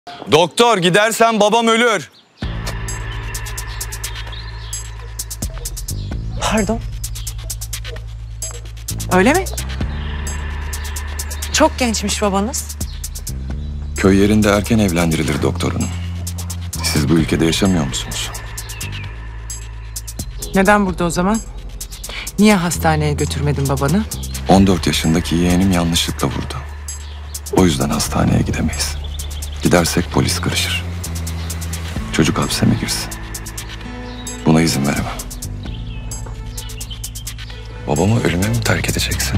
Doktor, gidersen babam ölür. Pardon. Öyle mi? Çok gençmiş babanız. Köy yerinde erken evlendirilir doktor hanım. Siz bu ülkede yaşamıyor musunuz? Neden burada o zaman? Niye hastaneye götürmedin babanı? 14 yaşındaki yeğenim yanlışlıkla vurdu. O yüzden hastaneye gidemeyiz. Gidersek polis karışır. Çocuk hapse mi girsin? Buna izin veremem. Babamı ölüme mi terk edeceksin?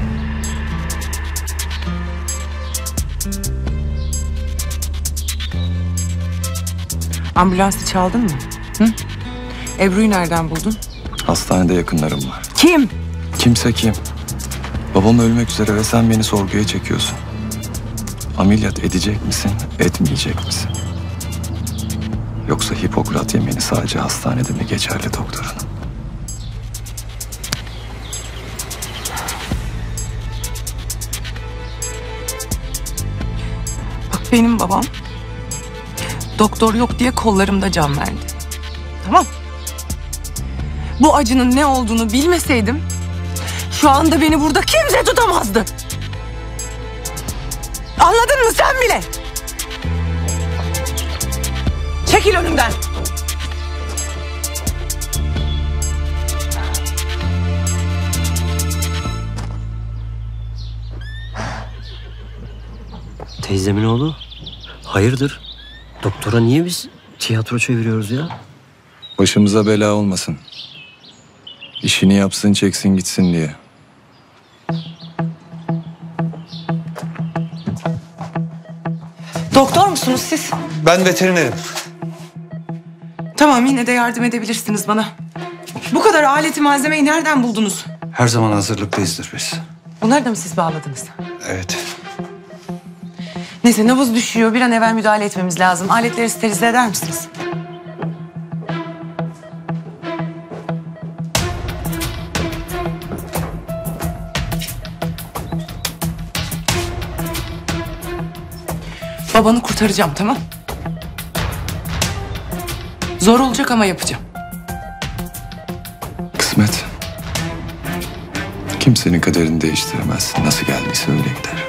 Ambulansı çaldın mı? Hı? Ebru'yu nereden buldun? Hastanede yakınlarım var. Kim? Kimse kim? Babam ölmek üzere ve sen beni sorguya çekiyorsun. Ameliyat edecek misin, etmeyecek misin? Yoksa Hipokrat yemini sadece hastanede mi geçerli doktor hanım? Bak benim babam doktor yok diye kollarımda can verdi. Tamam. Bu acının ne olduğunu bilmeseydim şu anda beni burada kimse tutamazdı. Anladın mı sen bile? Çekil önümden. Teyzemin oğlu. Hayırdır? Doktora niye biz tiyatro çeviriyoruz ya? Başımıza bela olmasın. İşini yapsın, çeksin gitsin diye. Doktor musunuz siz? Ben veterinerim. Tamam, yine de yardım edebilirsiniz bana. Bu kadar aleti malzemeyi nereden buldunuz? Her zaman hazırlıklıyızdır biz. Bunları da mı siz bağladınız? Evet. Neyse, nabız düşüyor. Bir an evvel müdahale etmemiz lazım. Aletleri sterilize eder misiniz? Babanı kurtaracağım, tamam? Zor olacak ama yapacağım. Kısmet. Kimsenin kaderini değiştiremezsin. Nasıl geldiyse öyle gider.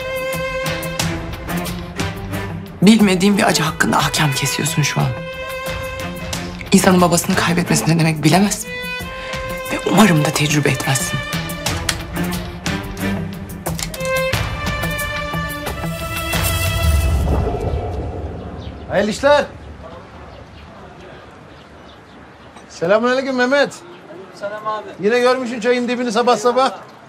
Bilmediğim bir acı hakkında ahkam kesiyorsun şu an. İnsanın babasını kaybetmesi ne demek bilemez. Ve umarım da tecrübe etmezsin. Hayırlı işler. Selamünaleyküm Mehmet. Selam abi. Yine görmüşsün çayın dibini sabah sabah.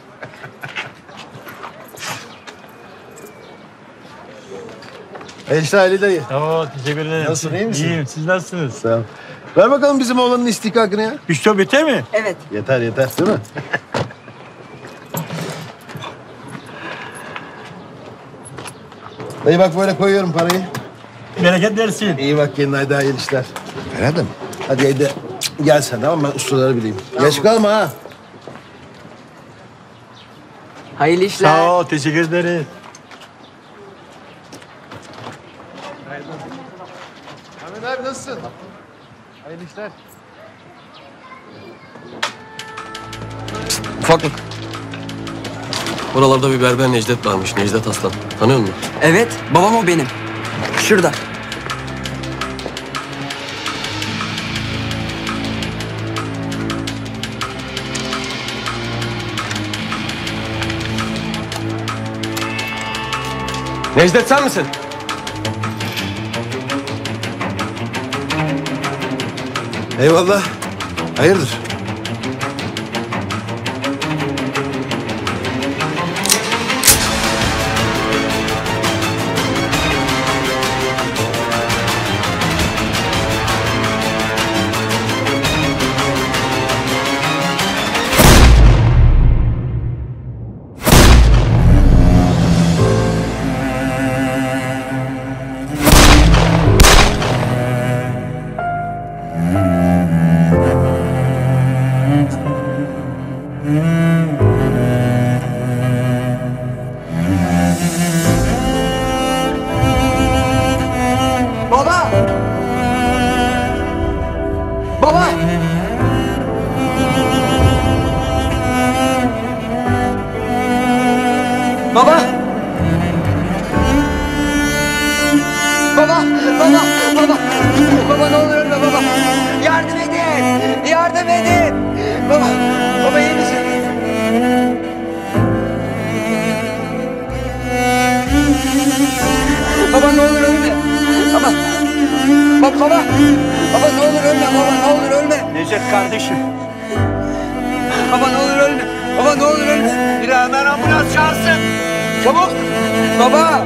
Hayırlı işler Ali dayı. Oo, teşekkür ederim. Nasılsın, iyi misin? İyiyim, siz nasılsınız? Sağ ol. Ver bakalım bizim oğlanın istihkakını ya. Büşra biter mi? Evet. Yeter yeter değil mi? Dayı bak böyle koyuyorum parayı. Bereket versin. İyi bak kendine, hadi hayırlı işler. Ferhat'ım hadi haydi gel sen, tamam mı? Ben ustaları bileyim. Tamam. Geç kalma ha. Hayırlı işler. Sağ ol, teşekkür ederim. Ahmet abi nasılsın? Hayırlı işler. Ufaklık. Oralarda bir berber Necdet varmış. Necdet Aslan. Tanıyor musun? Evet, babam o benim. Şurada. Necdet sen misin? Eyvallah. Hayırdır? Baba! Baba! Baba! Baba! Baba! Baba! Baba ne olur ölme baba! Yardım edin! Yardım edin! Baba! Baba iyi misin? Baba ne olur ölme! Baba! Baba! Baba ne olur ölme! Baba ne olur ölme! Necdet kardeşim. Baba ne olur ölme! Baba ne olur ölme! Bir hemen ambulans çağırsın. Çabuk! Baba!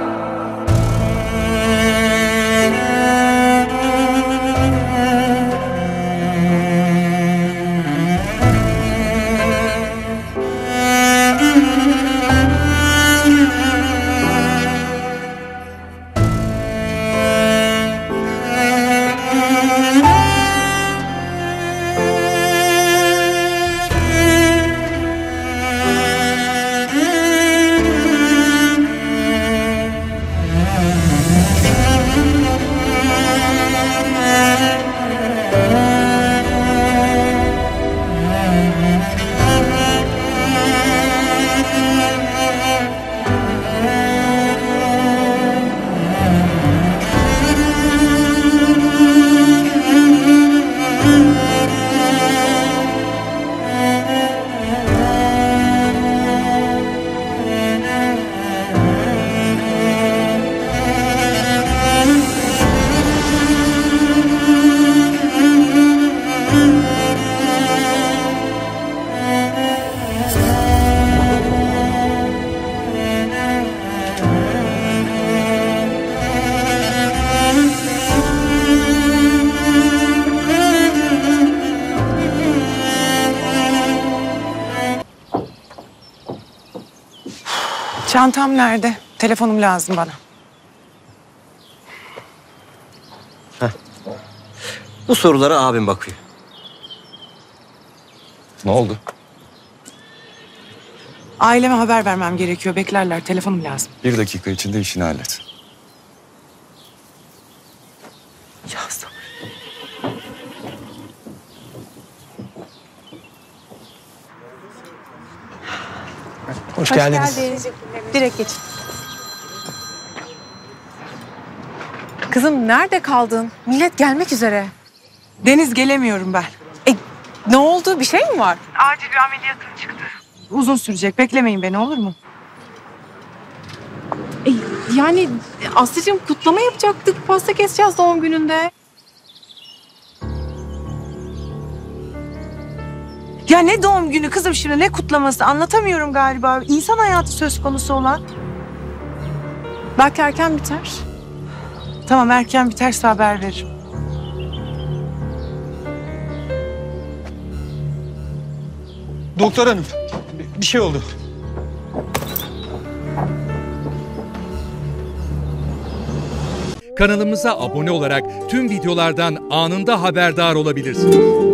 Çantam nerede? Telefonum lazım bana. Bu sorulara abim bakıyor. Ne oldu? Aileme haber vermem gerekiyor. Beklerler. Telefonum lazım. 1 dakika içinde işini hallet. Ya sabır. Hoş geldiniz. Direkt geçin. Kızım nerede kaldın? Millet gelmek üzere. Deniz gelemiyorum ben. Ne oldu? Bir şey mi var? Acil bir ameliyatım çıktı. Uzun sürecek. Beklemeyin beni olur mu? Yani Aslı'cığım kutlama yapacaktık. Pasta keseceğiz doğum gününde. Ya ne doğum günü kızım şimdi ne kutlaması anlatamıyorum galiba. İnsan hayatı söz konusu olan. Belki erken biter. Tamam erken biterse haber veririm. Doktor hanım. Bir şey oldu. Kanalımıza abone olarak tüm videolardan anında haberdar olabilirsiniz.